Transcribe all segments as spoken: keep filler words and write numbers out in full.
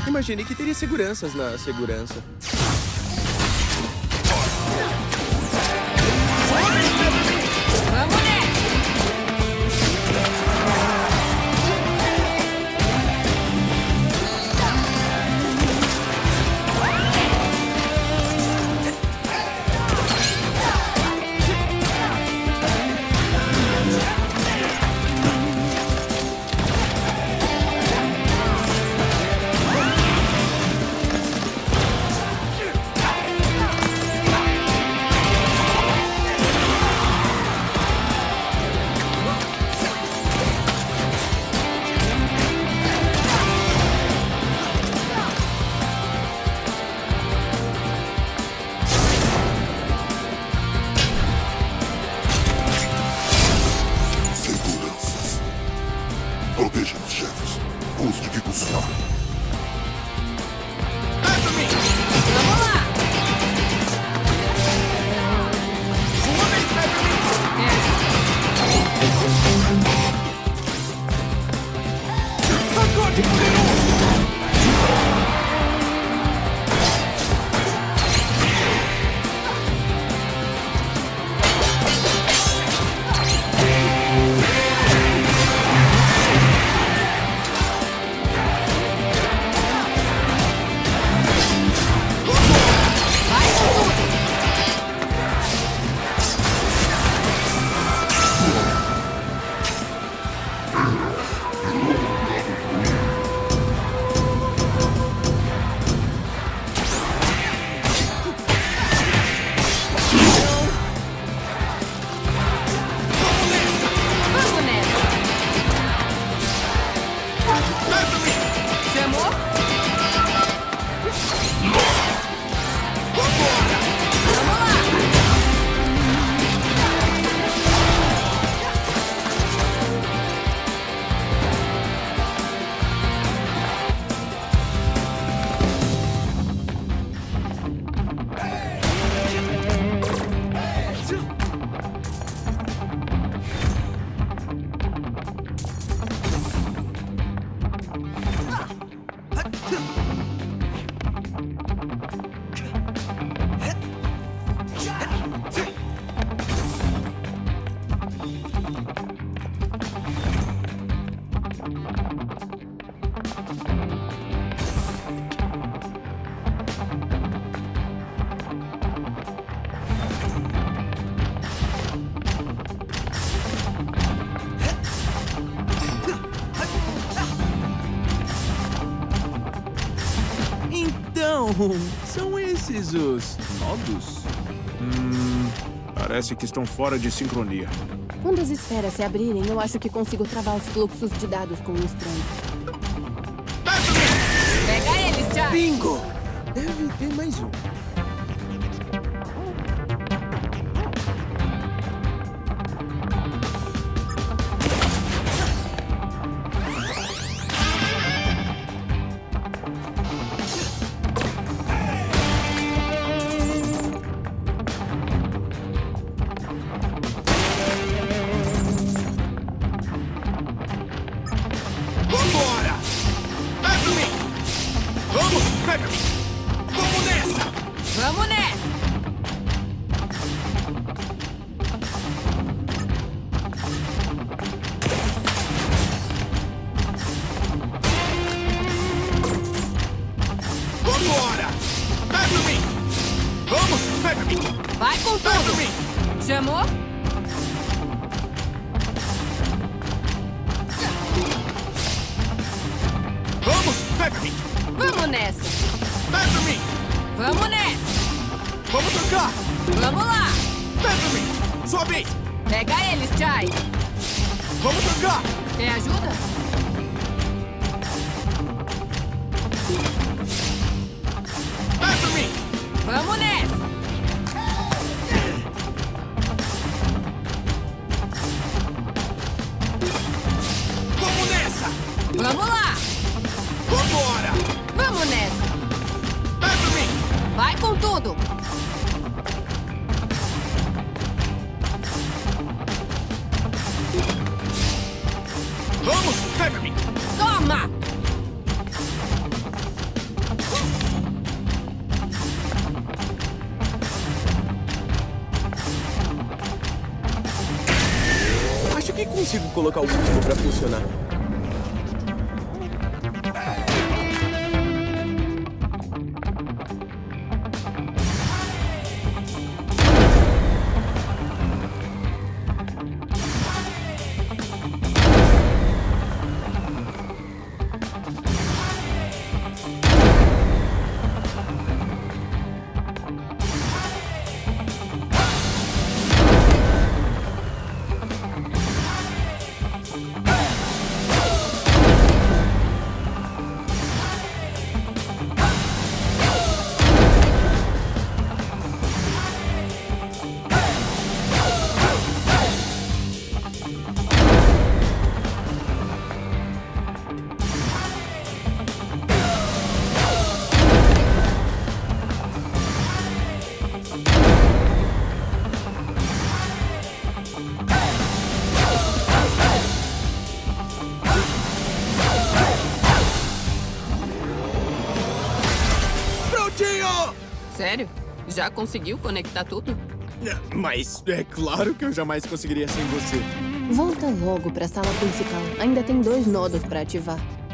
Imaginei que teria seguranças na segurança. Vamos nessa! Proteja os chefes, custe o que custar. Vamos lá! Acorde poderoso! Então, são esses os nodos? Hum, parece que estão fora de sincronia. Quando as esferas se abrirem, eu acho que consigo travar os fluxos de dados com o estranho. Pega eles, Jack! Bingo! Deve ter mais um. Vambora! Pega-me! Vamos, pega-me! Vamos nessa! Vamos nessa! Vambora! Pega-me! Vamos, pega-me! Vai com tudo! Pega-me! Chamou? Vamos, pega-me! Vamos nessa! Pega-me! Vamos nessa! Vamos trocar! Vamos lá! Pega-me! Sua vez! Pega eles, Chai! Vamos trocar! Quer ajuda? Pega-me! Vamos nessa! Vamos nessa! Vamos lá! Vambora! Vamos nessa! Pega-me! Vai com tudo! Vamos, pega-me! Toma! que consigo colocar o último pra funcionar? Sério? Já conseguiu conectar tudo? Mas é claro que eu jamais conseguiria sem você. Volta logo pra sala principal. Ainda tem dois nodos pra ativar.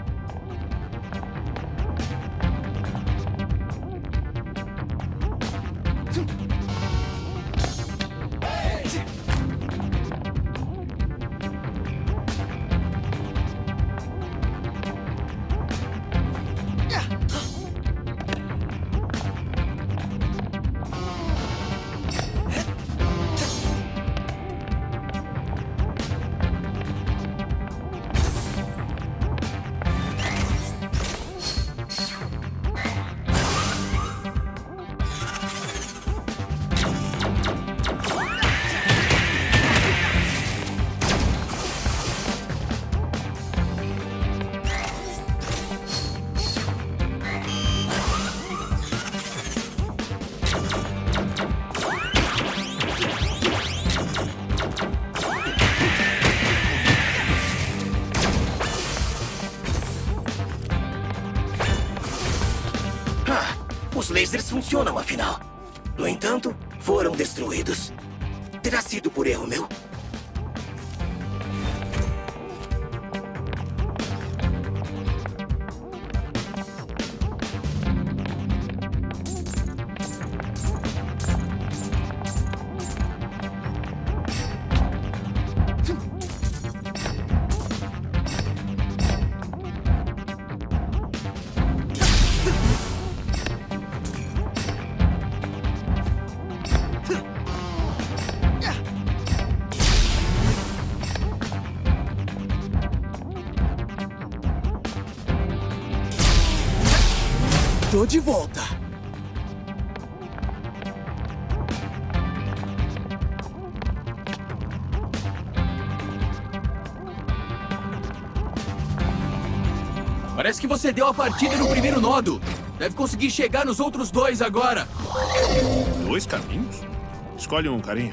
Os lasers funcionam, afinal. No entanto, foram destruídos. Terá sido por erro meu? Tô de volta. Parece que você deu a partida no primeiro nodo. Deve conseguir chegar nos outros dois agora. Dois caminhos? Escolhe um, carinha.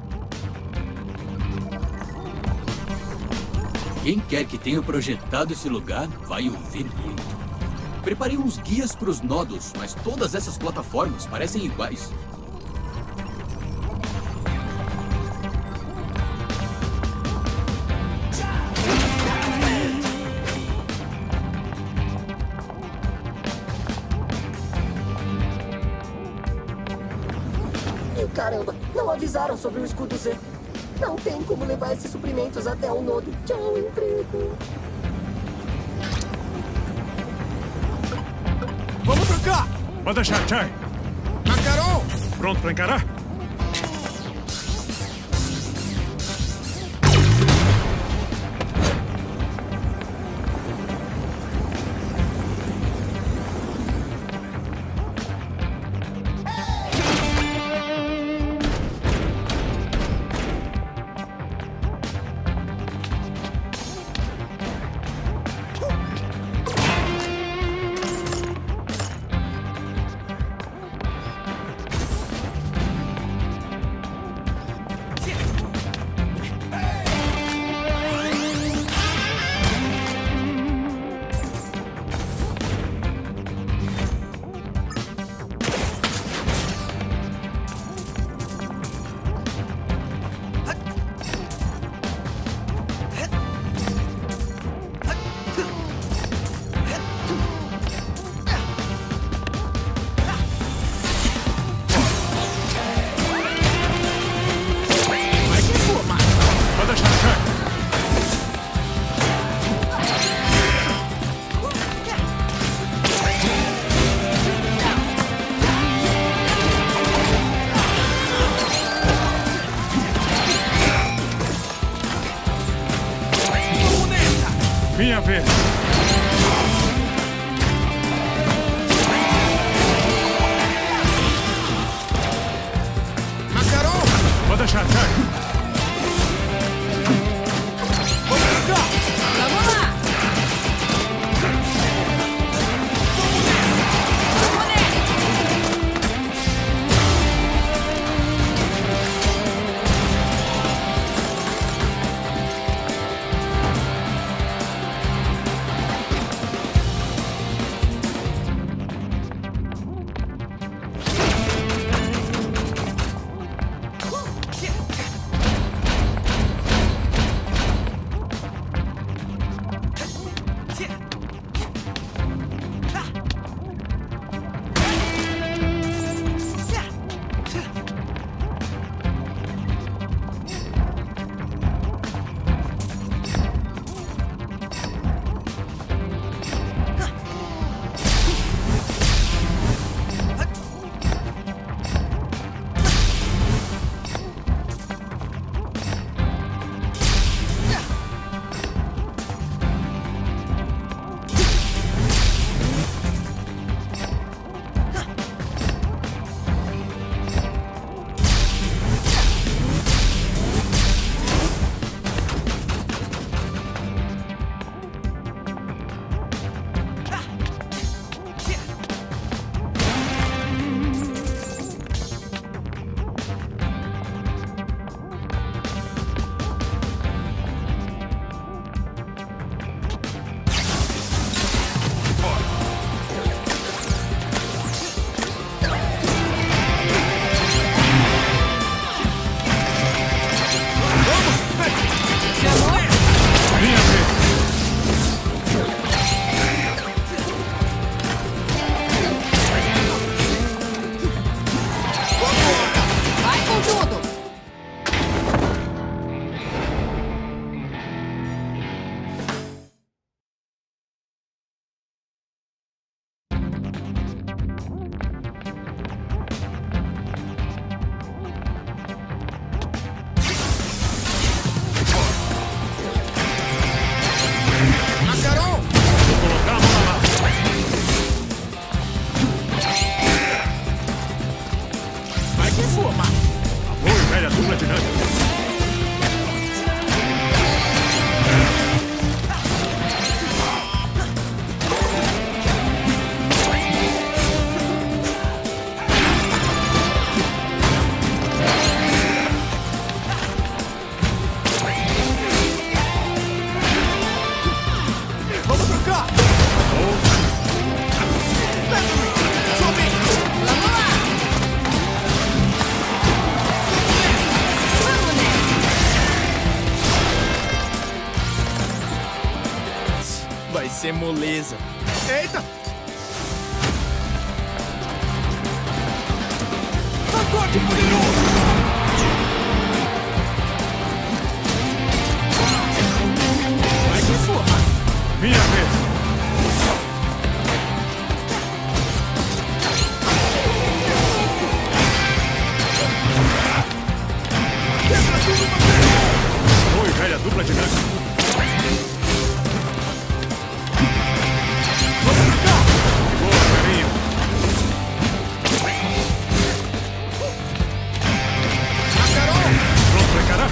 Quem quer que tenha projetado esse lugar vai ouvir muito. Preparei uns guias para os nodos, mas todas essas plataformas parecem iguais. E caramba, não avisaram sobre o escudo Z. Não tem como levar esses suprimentos até o nodo. Tchau, emprego. Vamos trocar! Pode deixar, Chai. Macaron! Pronto pra encarar? Minha vez. Macaron! Pode deixar, sai. Vamos cá! Vamos lá! Vamos nele! Vai com tudo! Macaron! Vou colocar a mão lá. Vai com sua, Mac. A boa e velha dupla dinâmica. Vamos trocar! Sobe! Vamos lá! Vamos nele! Vai ser moleza. Eita! Pacote poderoso! Vai com sua, Mac. Minha vez. Quebra tudo uma vez! Boa e velha dupla dinâmica. Vamos trocar! Boa, carinho. Macaron! Pronto pra encarar?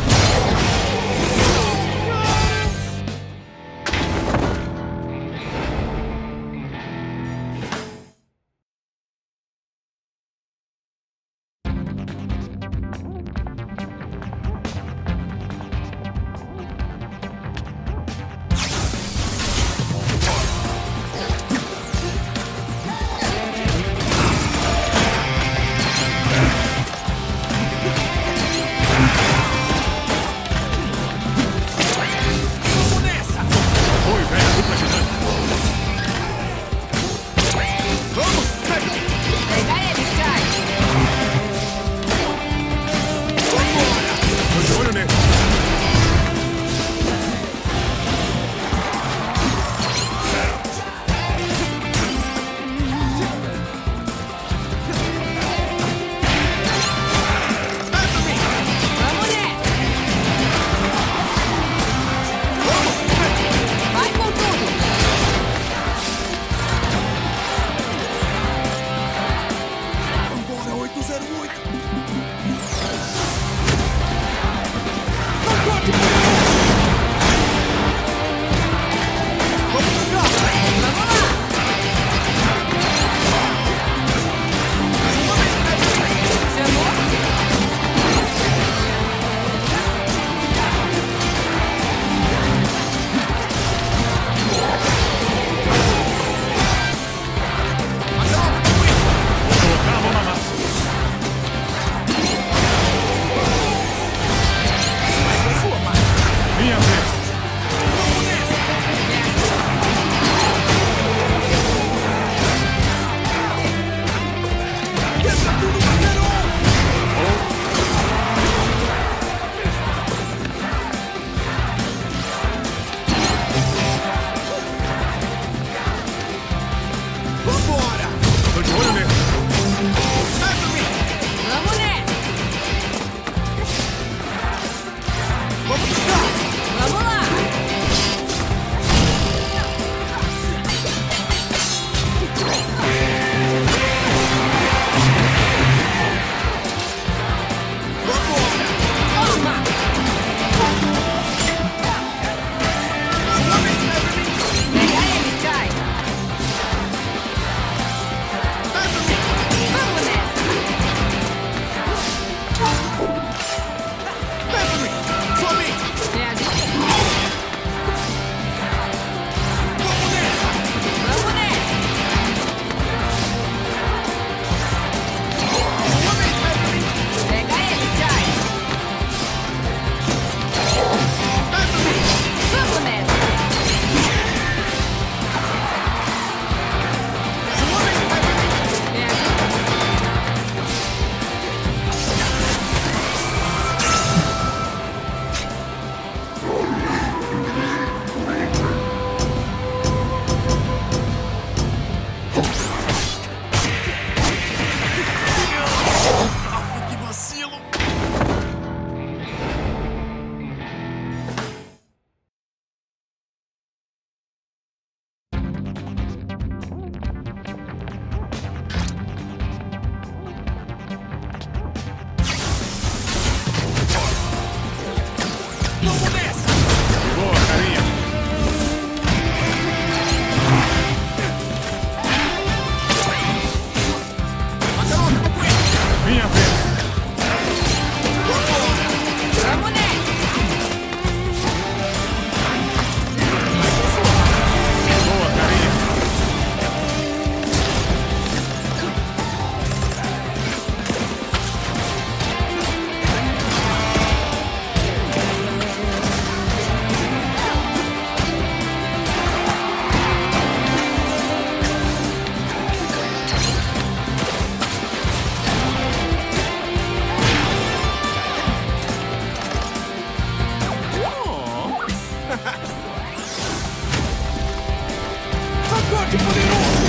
Pacote poderoso!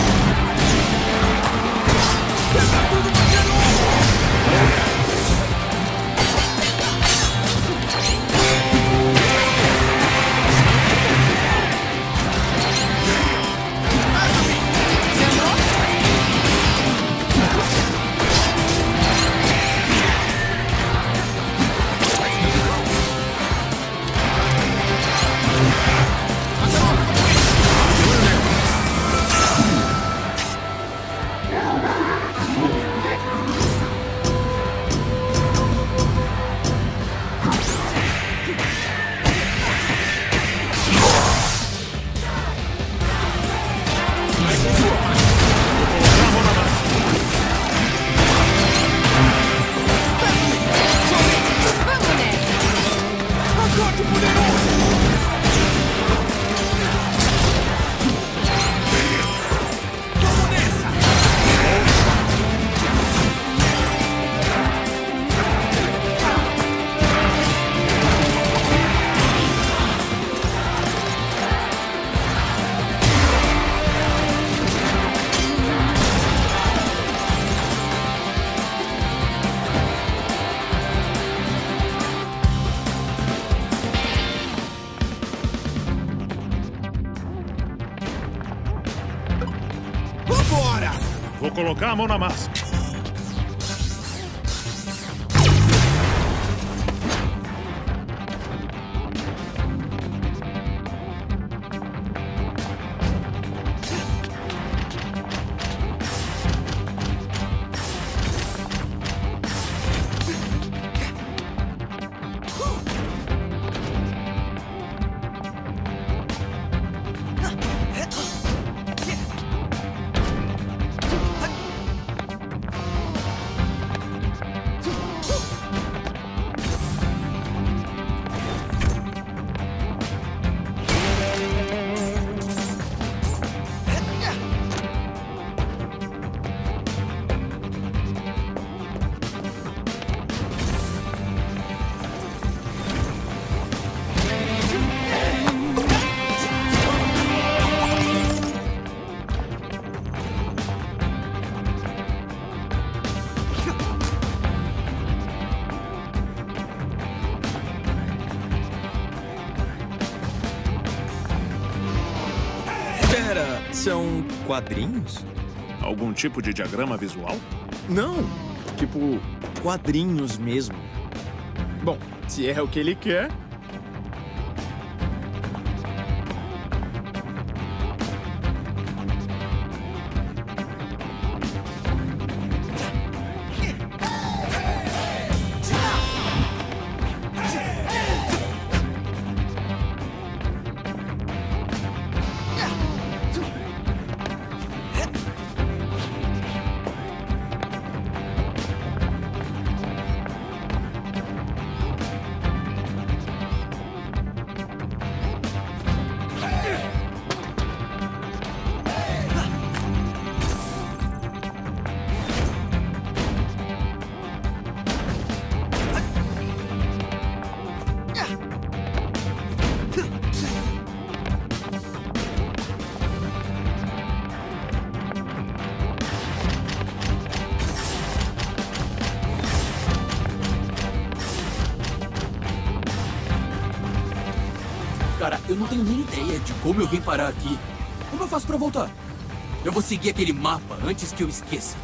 Quebra tudo, Macaron! Vou colocar a mão na massa. São quadrinhos? Algum tipo de diagrama visual? Não, tipo quadrinhos mesmo. Bom, se é o que ele quer... Cara, eu não tenho nem ideia de como eu vim parar aqui. Como eu faço pra voltar? Eu vou seguir aquele mapa antes que eu esqueça.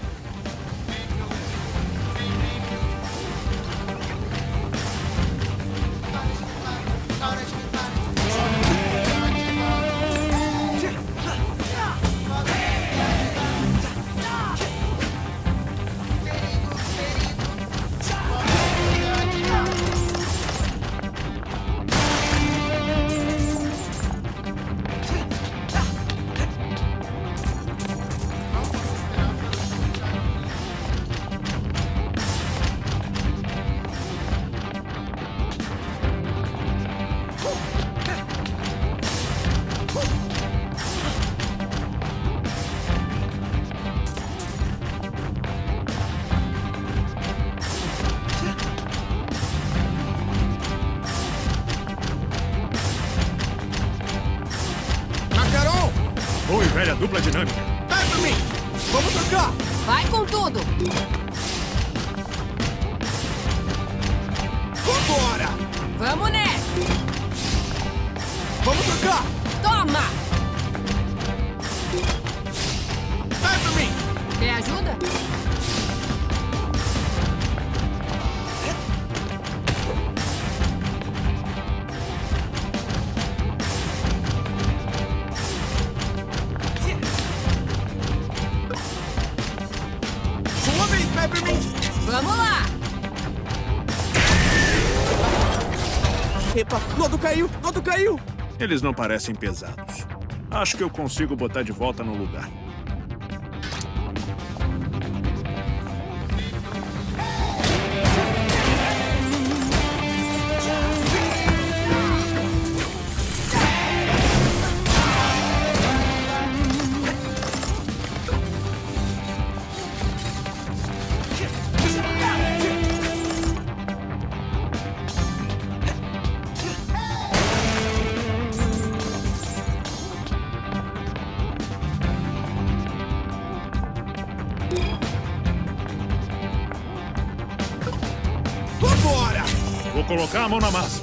Oi. e velha dupla dinâmica. Peppermint! Vamos trocar! Vai com tudo. Vambora! Vamos nessa. Vamos trocar! Toma. Peppermint! Quer ajuda? Sua vez, Peppermint! Vamos lá. Epa, Nodo caiu! Nodo caiu! Eles não parecem pesados. Acho que eu consigo botar de volta no lugar. Vambora! Vou colocar a mão na massa.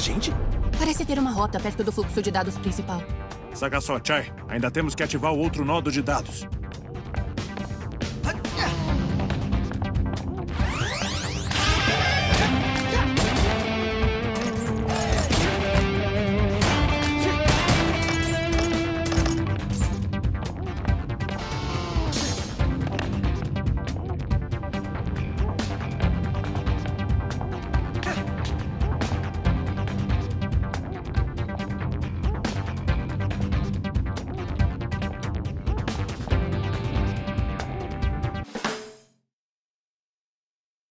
gente? Parece ter uma rota perto do fluxo de dados principal. Saca só, Chai. Ainda temos que ativar o outro nodo de dados.